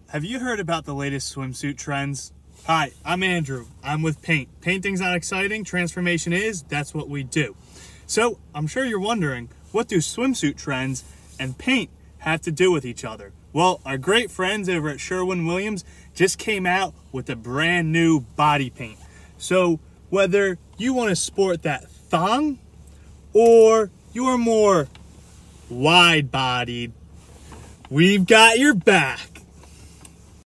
Have you heard about the latest swimsuit trends? Hi, I'm Andrew. I'm with Paint. Painting's not exciting, transformation is, that's what we do. So, I'm sure you're wondering, what do swimsuit trends and paint have to do with each other? Well, our great friends over at Sherwin-Williams just came out with a brand new body paint. So, whether you want to sport that thong or you're more wide-bodied, we've got your back.